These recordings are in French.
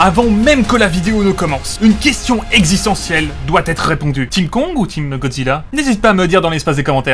Avant même que la vidéo ne commence, une question existentielle doit être répondue. Team Kong ou Team Godzilla? N'hésite pas à me dire dans l'espace des commentaires.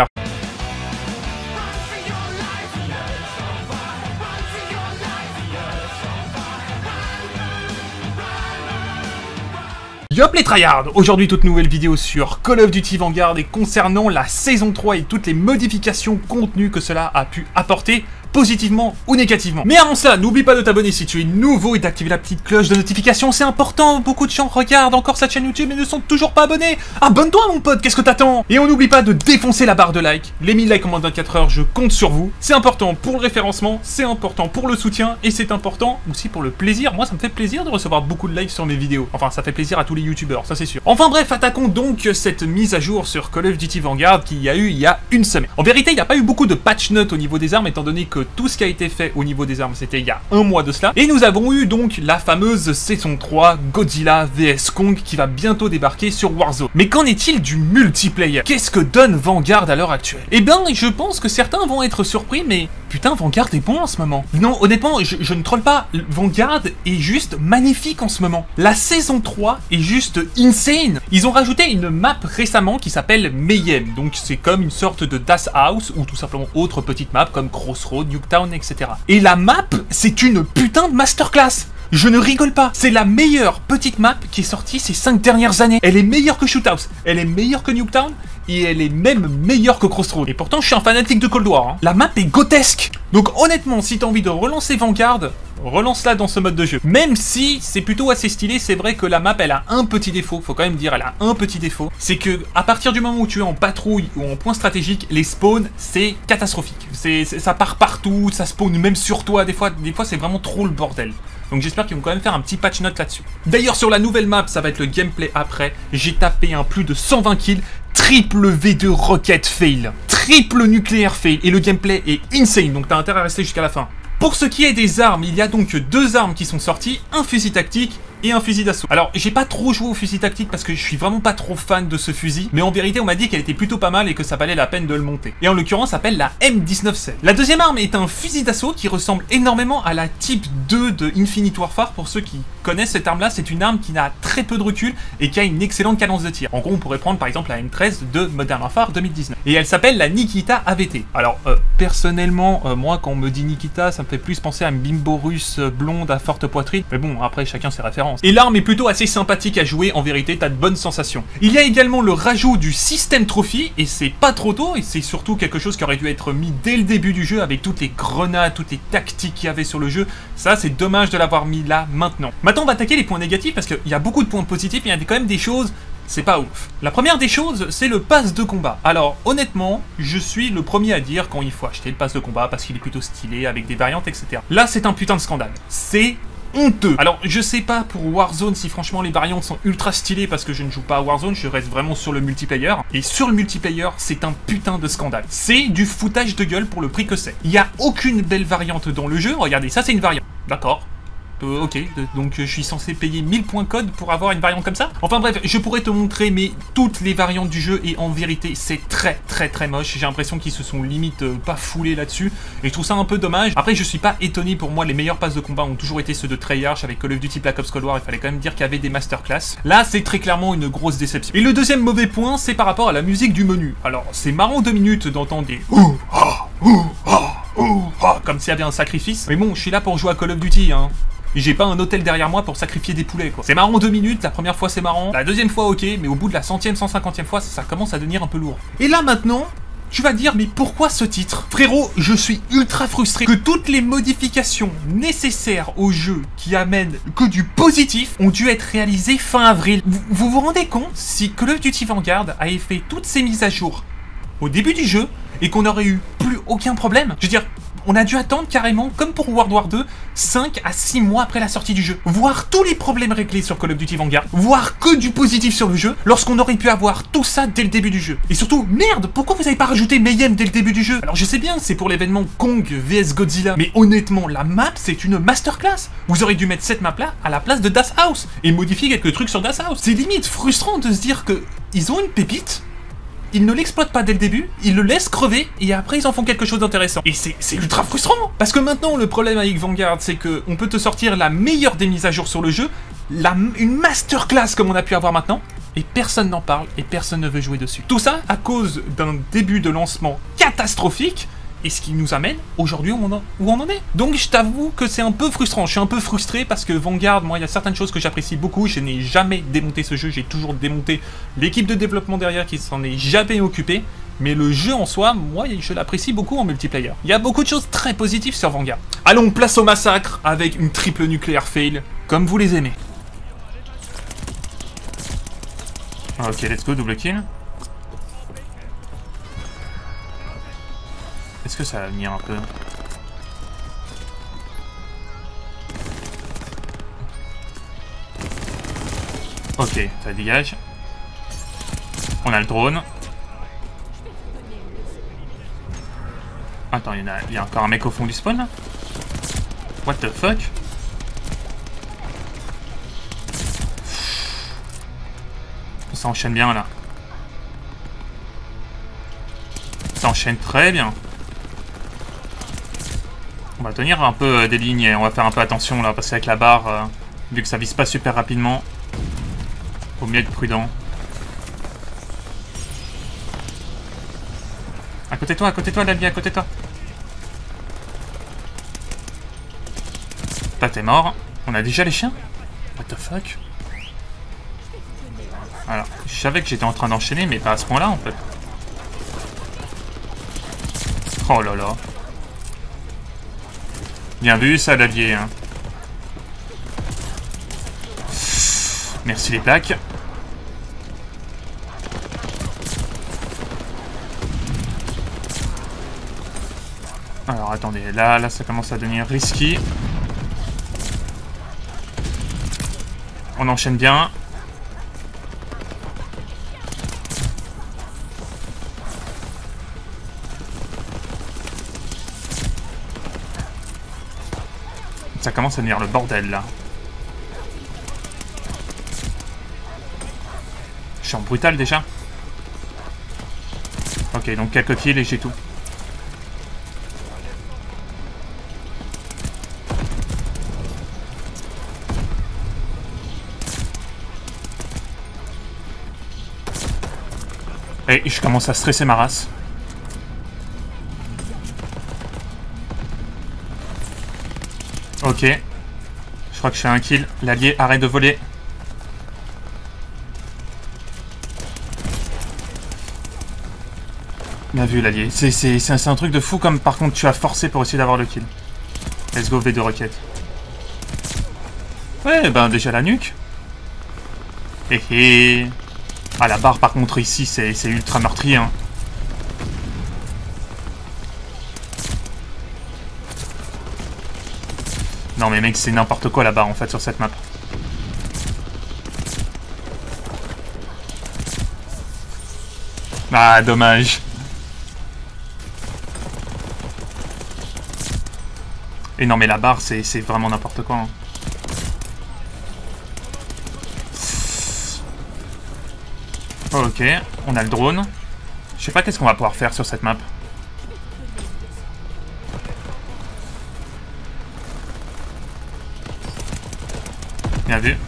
Yop les tryhards! Aujourd'hui toute nouvelle vidéo sur Call of Duty Vanguard et concernant la saison 3 et toutes les modifications contenues que cela a pu apporter, positivement ou négativement. Mais avant ça, n'oublie pas de t'abonner si tu es nouveau et d'activer la petite cloche de notification, c'est important, beaucoup de gens regardent encore cette chaîne YouTube et ne sont toujours pas abonnés. Abonne-toi mon pote, qu'est-ce que t'attends? Et on n'oublie pas de défoncer la barre de like, les 1000 likes en moins de 24 heures, je compte sur vous. C'est important pour le référencement, c'est important pour le soutien et c'est important aussi pour le plaisir. Moi ça me fait plaisir de recevoir beaucoup de likes sur mes vidéos. Enfin ça fait plaisir à tous les youtubeurs, ça c'est sûr. Enfin bref, attaquons donc cette mise à jour sur Call of Duty Vanguard qu'il y a eu il y a une semaine. En vérité il n'y a pas eu beaucoup de patch notes au niveau des armes étant donné que tout ce qui a été fait au niveau des armes c'était il y a un mois de cela. Et nous avons eu donc la fameuse saison 3 Godzilla vs Kong qui va bientôt débarquer sur Warzone. Mais qu'en est-il du multiplayer? Qu'est-ce que donne Vanguard à l'heure actuelle? Eh ben je pense que certains vont être surpris mais putain Vanguard est bon en ce moment. Non honnêtement je ne troll pas, Vanguard est juste magnifique en ce moment. La saison 3 est juste insane. Ils ont rajouté une map récemment qui s'appelle Mayhem. Donc c'est comme une sorte de Das House ou tout simplement autre petite map comme Crossroad, Nuketown, etc. Et la map, c'est une putain de masterclass. Je ne rigole pas. C'est la meilleure petite map qui est sortie ces 5 dernières années. Elle est meilleure que Shoothouse, elle est meilleure que Nuketown, et elle est même meilleure que Crossroad. Et pourtant, je suis un fanatique de Cold War. Hein. La map est grotesque. Donc honnêtement, si t'as envie de relancer Vanguard, relance-la dans ce mode de jeu. Même si c'est plutôt assez stylé, c'est vrai que la map, elle a un petit défaut. Faut quand même dire, elle a un petit défaut. C'est que à partir du moment où tu es en patrouille ou en point stratégique, les spawns, c'est catastrophique. Ça part partout, ça spawn même sur toi. Des fois c'est vraiment trop le bordel. Donc j'espère qu'ils vont quand même faire un petit patch note là-dessus. D'ailleurs sur la nouvelle map, ça va être le gameplay après. J'ai tapé un plus de 120 kills. Triple V2 rocket fail, triple nucléaire fail, et le gameplay est insane, donc t'as intérêt à rester jusqu'à la fin. Pour ce qui est des armes, il y a donc 2 armes qui sont sorties, un fusil tactique et un fusil d'assaut. Alors, j'ai pas trop joué au fusil tactique parce que je suis vraiment pas trop fan de ce fusil, mais en vérité, on m'a dit qu'elle était plutôt pas mal et que ça valait la peine de le monter. Et en l'occurrence, ça s'appelle la M19C. La deuxième arme est un fusil d'assaut qui ressemble énormément à la Type 2 de Infinite Warfare. Pour ceux qui connaissent cette arme-là, c'est une arme qui n'a très peu de recul et qui a une excellente cadence de tir. En gros, on pourrait prendre par exemple la M13 de Modern Warfare 2019. Et elle s'appelle la Nikita AVT. Alors, personnellement, moi, quand on me dit Nikita, ça me fait plus penser à une bimbo russe blonde à forte poitrine. Mais bon, après, chacun ses références. Et l'arme est plutôt assez sympathique à jouer, en vérité, t'as de bonnes sensations. Il y a également le rajout du système trophy, et c'est pas trop tôt, et c'est surtout quelque chose qui aurait dû être mis dès le début du jeu, avec toutes les grenades, toutes les tactiques qu'il y avait sur le jeu. Ça, c'est dommage de l'avoir mis là, maintenant. Maintenant, on va attaquer les points négatifs, parce qu'il y a beaucoup de points positifs, mais il y a quand même des choses... c'est pas ouf. La première des choses, c'est le pass de combat. Alors, honnêtement, je suis le premier à dire quand il faut acheter le pass de combat, parce qu'il est plutôt stylé, avec des variantes, etc. Là, c'est un putain de scandale. C'est... honteux. Alors je sais pas pour Warzone si franchement les variantes sont ultra stylées parce que je ne joue pas à Warzone, je reste vraiment sur le multiplayer. Et sur le multiplayer, c'est un putain de scandale. C'est du foutage de gueule pour le prix que c'est. Il n'y a aucune belle variante dans le jeu. Regardez, ça c'est une variante. D'accord. Ok, donc je suis censé payer 1000 points code pour avoir une variante comme ça. Enfin bref, je pourrais te montrer mais toutes les variantes du jeu et en vérité c'est très moche. J'ai l'impression qu'ils se sont limite pas foulés là-dessus et je trouve ça un peu dommage. Après je suis pas étonné, pour moi les meilleurs passes de combat ont toujours été ceux de Treyarch avec Call of Duty Black Ops Cold War. Il fallait quand même dire qu'il y avait des masterclass. Là c'est très clairement une grosse déception. Et le deuxième mauvais point c'est par rapport à la musique du menu. Alors c'est marrant 2 minutes d'entendre des comme s'il y avait un sacrifice. Mais bon, je suis là pour jouer à Call of Duty hein. J'ai pas un hôtel derrière moi pour sacrifier des poulets quoi. C'est marrant 2 minutes, la première fois c'est marrant, la deuxième fois ok, mais au bout de la 100e, 150e fois ça commence à devenir un peu lourd. Et là maintenant, tu vas dire mais pourquoi ce titre? Frérot, je suis ultra frustré que toutes les modifications nécessaires au jeu qui amènent que du positif ont dû être réalisées fin avril. Vous vous rendez compte si Call of Duty Vanguard avait fait toutes ces mises à jour au début du jeu et qu'on n'aurait eu plus aucun problème? Je veux dire... on a dû attendre carrément, comme pour World War 2, 5 à 6 mois après la sortie du jeu. Voir tous les problèmes réglés sur Call of Duty Vanguard, voir que du positif sur le jeu, lorsqu'on aurait pu avoir tout ça dès le début du jeu. Et surtout, merde, pourquoi vous avez pas rajouté Mayhem dès le début du jeu? Alors je sais bien, c'est pour l'événement Kong vs Godzilla, mais honnêtement, la map, c'est une masterclass. Vous auriez dû mettre cette map-là à la place de Das House, et modifier quelques trucs sur Das House. C'est limite frustrant de se dire que ils ont une pépite, ils ne l'exploitent pas dès le début, ils le laissent crever, et après ils en font quelque chose d'intéressant. Et c'est ultra frustrant. Parce que maintenant, le problème avec Vanguard, c'est que on peut te sortir la meilleure des mises à jour sur le jeu, une masterclass comme on a pu avoir maintenant, et personne n'en parle, et personne ne veut jouer dessus. Tout ça à cause d'un début de lancement catastrophique, et ce qui nous amène aujourd'hui où on en est. Donc je t'avoue que c'est un peu frustrant, je suis un peu frustré parce que Vanguard, moi il y a certaines choses que j'apprécie beaucoup, je n'ai jamais démonté ce jeu, j'ai toujours démonté l'équipe de développement derrière qui s'en est jamais occupée, mais le jeu en soi, moi je l'apprécie beaucoup en multiplayer. Il y a beaucoup de choses très positives sur Vanguard. Allons, place au massacre avec une triple nucléaire fail, comme vous les aimez. Ok, let's go, double kill. Est-ce que ça va venir un peu? Ok, ça dégage. On a le drone. Attends, il y a encore un mec au fond du spawn là? What the fuck? Ça enchaîne bien là. Ça enchaîne très bien. On va tenir un peu des lignes et on va faire un peu attention là, parce qu'avec la barre, vu que ça vise pas super rapidement, faut mieux être prudent. À côté de toi, Dalby, à côté de toi. Là, t'es mort. On a déjà les chiens? What the fuck? Alors, je savais que j'étais en train d'enchaîner, mais pas à ce point-là en fait. Oh là là. Bien vu ça, Dalby, hein. Merci les plaques. Alors attendez, là ça commence à devenir risky. On enchaîne bien. Ça commence à devenir le bordel là. Je suis en brutal déjà. Ok, donc quelques kills et j'ai tout. Et je commence à stresser ma race. Ok. Je crois que je fais un kill. L'allié, arrête de voler. Bien vu l'allié. C'est un truc de fou comme par contre tu as forcé pour essayer d'avoir le kill. Let's go V2 roquette. Ouais, ben déjà la nuque. Hé. Ah, la barre par contre ici c'est ultra meurtrier hein. Non mais mec c'est n'importe quoi la barre en fait sur cette map. Ah dommage. Et non mais la barre c'est vraiment n'importe quoi hein. Ok, on a le drone. Je sais pas qu'est-ce qu'on va pouvoir faire sur cette map. Bien vu.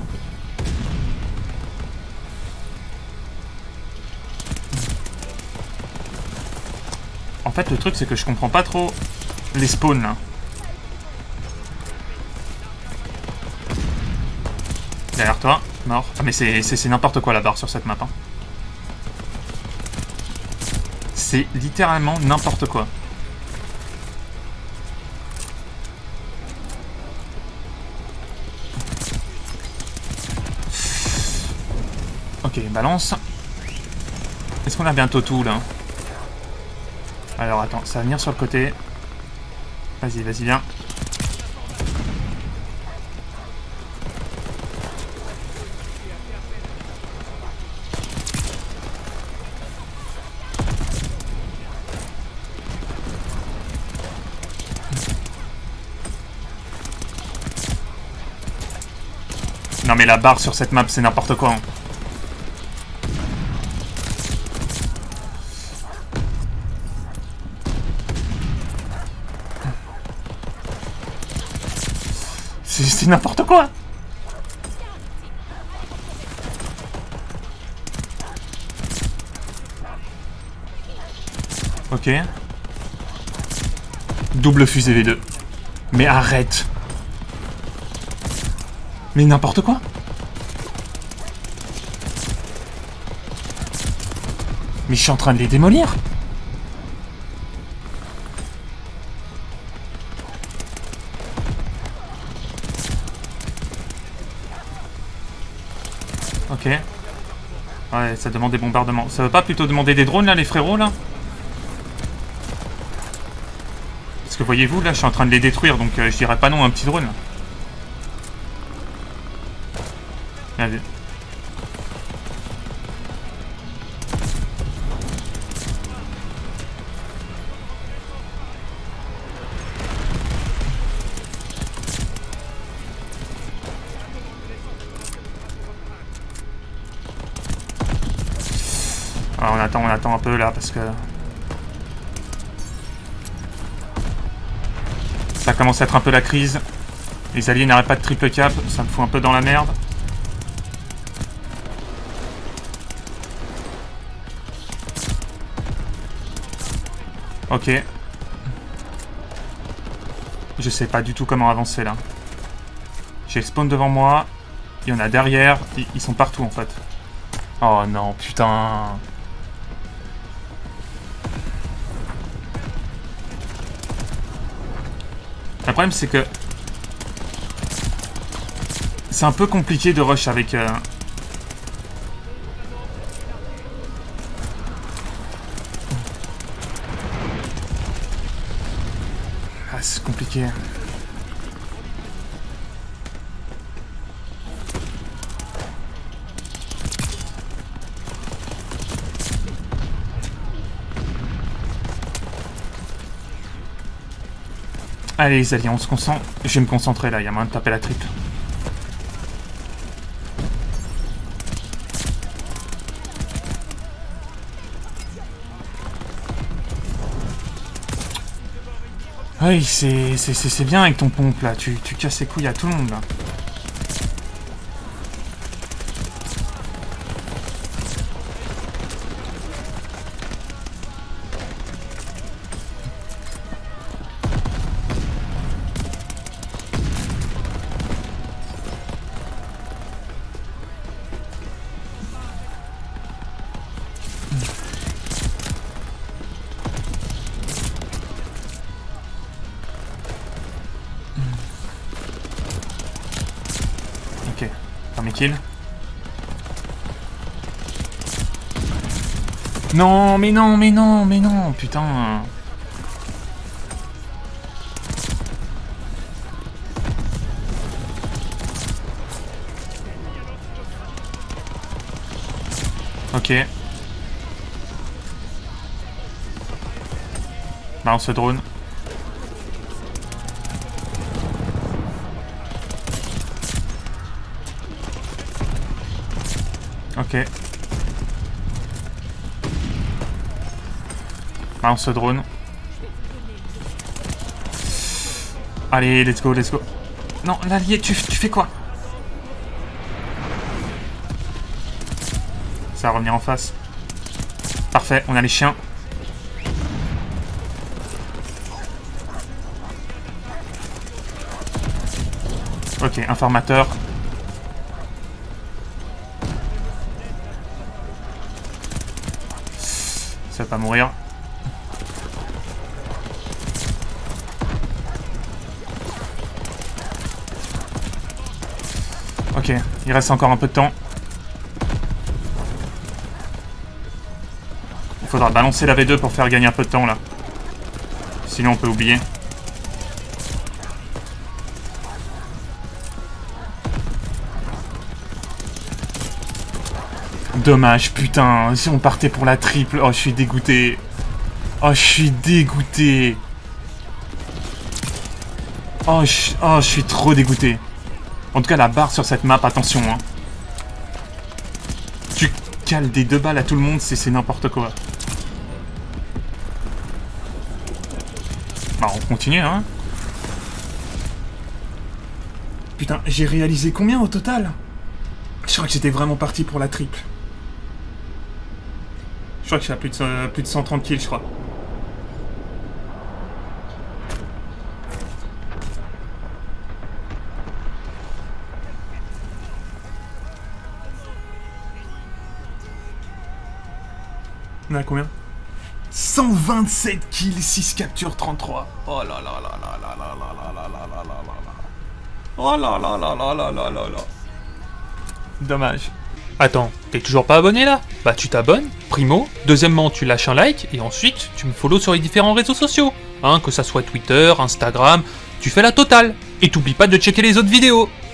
En fait, le truc, c'est que je comprends pas trop les spawns, là. Derrière toi, mort. Ah, mais c'est n'importe quoi, la barre, sur cette map, hein. C'est littéralement n'importe quoi. Ok, balance. Est-ce qu'on a bientôt tout, là? Alors, attends, ça va venir sur le côté. Vas-y, vas-y, viens. Non mais la barre sur cette map, c'est n'importe quoi. Hein. C'est n'importe quoi. Ok. Double fusée V2. Mais arrête. Mais n'importe quoi. Mais je suis en train de les démolir. Ok. Ouais, ça demande des bombardements. Ça veut pas plutôt demander des drones, là, les frérots, là? Parce que voyez-vous, là, je suis en train de les détruire, donc je dirais pas non à un petit drone. Allez. Alors on attend un peu là parce que ça commence à être un peu la crise. Les alliés n'arrêtent pas de triple cap, ça me fout un peu dans la merde. Ok. Je sais pas du tout comment avancer là. J'ai le spawn devant moi. Il y en a derrière. Ils sont partout en fait. Oh non, putain. Le problème c'est que c'est un peu compliqué de rush avec... Ah, c'est compliqué. Allez les alliés, on se concentre. Je vais me concentrer là, il y a moyen de taper la triple. Oui, c'est bien avec ton pompe là, tu casses les couilles à tout le monde là. Ok, premier kill. Non, mais non, mais non, mais non, putain. Ok. Balance ce drone. Ok. Balance ce drone. Allez, let's go, let's go. Non, l'allié, tu fais quoi? Ça va revenir en face. Parfait, on a les chiens. Ok, informateur. Ça va pas mourir. Ok, il reste encore un peu de temps. Il faudra balancer la V2 pour faire gagner un peu de temps là. Sinon on peut oublier. Dommage, putain, si on partait pour la triple. Oh, je suis dégoûté. Oh, je suis dégoûté. Oh, je suis trop dégoûté. En tout cas, la barre sur cette map, attention. Hein. Tu cales des 2 balles à tout le monde, c'est n'importe quoi. Bah, on continue, hein. Putain, j'ai réalisé combien au total? Je crois que j'étais vraiment parti pour la triple. Je crois que j'ai à plus de 130 kills, je crois. On a combien? 127 kills, 6 captures, 33. Oh là là là là là là là là là là là là là. Oh là là là là là là là là. Dommage. Attends, t'es toujours pas abonné là? Bah tu t'abonnes, primo. Deuxièmement, tu lâches un like et ensuite tu me follow sur les différents réseaux sociaux. Hein, que ça soit Twitter, Instagram, tu fais la totale. Et t'oublies pas de checker les autres vidéos.